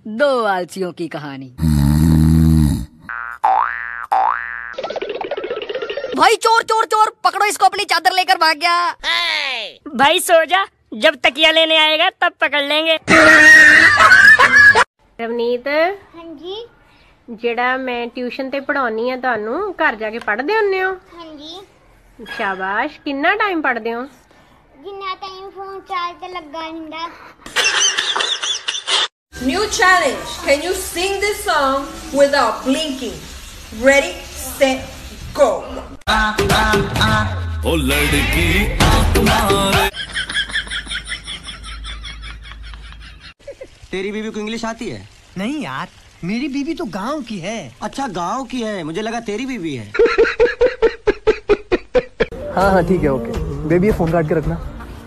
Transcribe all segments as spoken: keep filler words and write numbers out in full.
दो आलसियों की कहानी। भाई चोर चोर चोर, पकड़ो इसको, अपनी चादर लेकर भाग गया। भाई सो जा, जब तकिया लेने आएगा तब पकड़ लेंगे। रवनीत, हाँ जी। जेड़ा मैं ट्यूशन ते पढ़ाउनी है तानू, घर जाके पढ़दे हुन्ने हो? हाँ जी। शाबाश, किन्ना टाइम पढ़दे हो? जिन्ना टाइम फोन चार्ज ते लगा हुंदा। New challenge. Can you sing this song without blinking? Ready, set, go. ओ लड़की आँख मारे। तेरी बीवी को इंग्लिश आती है? नहीं यार, मेरी बीवी तो गांव की है। अच्छा गांव की है, मुझे लगा तेरी बीवी है। हाँ हाँ ठीक है, ओके बेबी, ये फोन काट के रखना।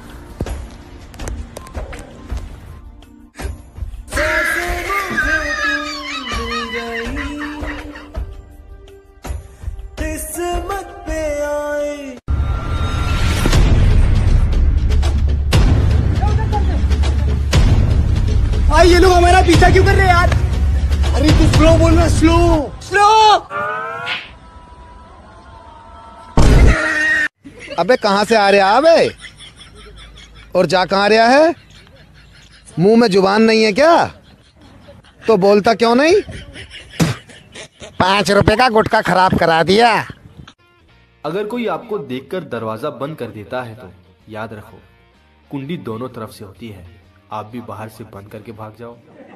भाई ये लोग हमारा पीछा क्यों कर रहे हैं यार? अरे तू स्लो बोलना, स्लो स्लो। अबे कहाँ से आ रहा है और जा कहाँ रहा है? मुंह में जुबान नहीं है क्या? तो बोलता क्यों नहीं? पांच रुपए का गुटखा खराब करा दिया। अगर कोई आपको देखकर दरवाजा बंद कर देता है तो याद रखो, कुंडी दोनों तरफ से होती है, आप भी बाहर से बंद करके भाग जाओ।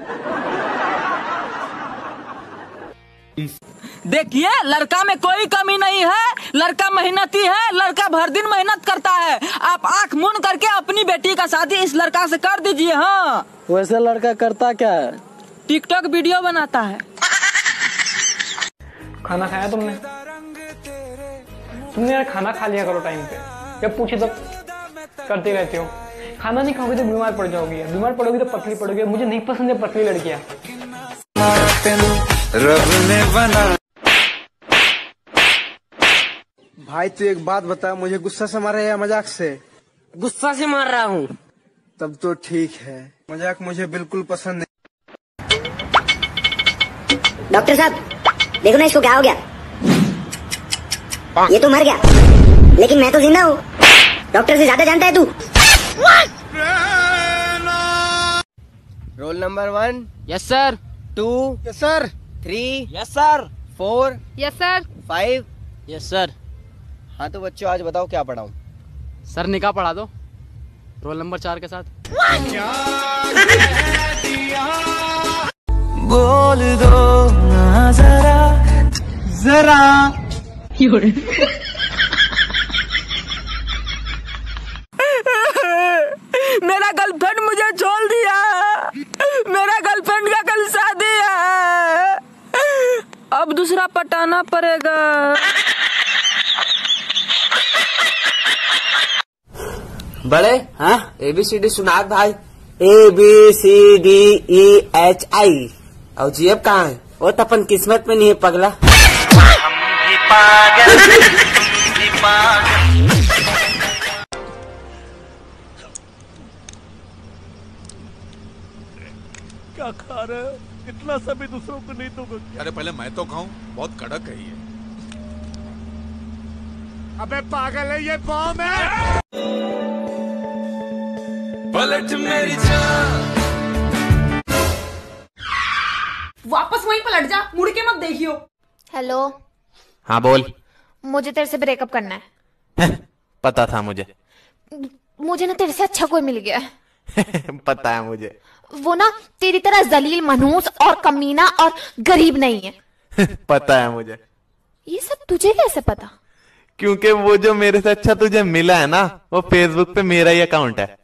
देखिए, लड़का में कोई कमी नहीं है, लड़का मेहनती है, लड़का भर दिन मेहनत करता है। आप आंख मूंद करके अपनी बेटी का शादी इस लड़का से कर दीजिए। हाँ, वैसे लड़का करता क्या है? टिकटॉक वीडियो बनाता है। खाना खाया तुमने? तुमने यार खाना खा लिया करो टाइम पे, जब पूछे तब करते रहते हो। खाना नहीं खाओगे तो बीमार पड़ जाओगी, बीमार पड़ोगी तो पतली पड़ोगी। मुझे नहीं पसंद है पतली लड़कियां। रब ने बना। भाई तू एक बात बता, मुझे गुस्सा से मार रहा है या मजाक से? गुस्सा से मार रहा हूँ। तब तो ठीक है, मजाक मुझे बिल्कुल पसंद नहीं। डॉक्टर साहब देखो ना, इसको क्या हो गया? ये तो मर गया, लेकिन मैं तो जिंदा हूँ। डॉक्टर से ज्यादा जानता है तू। Roll number one. Yes sir. Two. Yes sir. Three. Yes sir. Four. Yes sir. Five. Yes sir. हाँ तो बच्चों आज बताओ क्या पढ़ाऊं? सर निकाह पढ़ा दो, रोल नंबर चार के साथ। बोल दो ना जरा जरा। मेरा गर्लफ्रेंड मुझे छोड़ दिया, मेरा गर्लफ्रेंड का कल शादी है, अब दूसरा पटाना पड़ेगा। बड़े हाँ, ए बी सी डी सुना भाई। A B C D E H I. और जी एफ कहाँ है? वो तो अपन किस्मत में नहीं है पगला। क्या खा रहे हो? इतना सभी दूसरों को नहीं दोगे? अरे पहले मैं तो खाऊं, बहुत कड़क है ये। अबे पागल है ये, बॉम्ब है। पलट मेरी जान। वापस वहीं पलट जा, मुड़ के मत देखियो। हेलो। हाँ बोल। मुझे तेरे से ब्रेकअप करना है। पता था मुझे। मुझे ना तेरे से अच्छा कोई मिल गया है। पता है मुझे। वो ना तेरी तरह जलील, मनहूस और कमीना और गरीब नहीं है। पता है मुझे। ये सब तुझे कैसे पता? क्योंकि वो जो मेरे से अच्छा तुझे मिला है ना, वो फेसबुक पे मेरा ही अकाउंट है।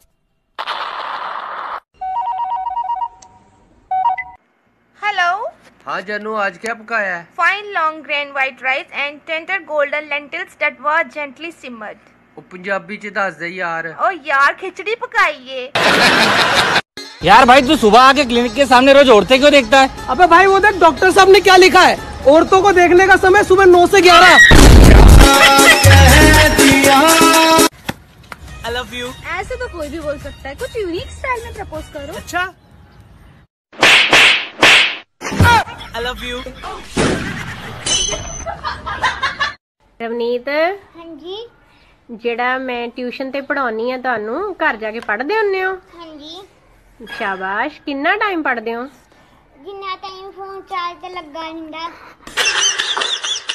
हेलो। हाँ जानू, आज क्या पकाया है? Fine long grain white rice and tender golden lentils that were gently simmered. वो पंजाबी च दस दे यार। ओ यार, खिचड़ी पकाइए। यार भाई तू सुबह आके क्लिनिक के सामने रोज औरतें क्यों देखता है? अबे भाई वो देख डॉक्टर साहब ने क्या लिखा है, औरतों को देखने का समय सुबह नौ से ग्यारह। I love you. ऐसे तो कोई भी बोल सकता है, कुछ यूनिक स्टाइल में प्रपोज करो। अच्छा I love you. ਰਵਨੀਤ ਹਾਂਜੀ ਜਿਹੜਾ ਮੈਂ ਟਿਊਸ਼ਨ ਤੇ ਪੜਾਉਣੀ ਆ ਤੁਹਾਨੂੰ ਘਰ ਜਾ ਕੇ ਪੜ੍ਹਦੇ ਹੁੰਨੇ ਹੋ? ਹਾਂਜੀ ਸ਼ਾਬਾਸ਼। ਕਿੰਨਾ ਟਾਈਮ ਪੜ੍ਹਦੇ ਹੋ? ਜਿੰਨਾ ਟਾਈਮ ਫੋਨ ਚਾਰਜ ਤੇ ਲੱਗਾ ਹੁੰਦਾ।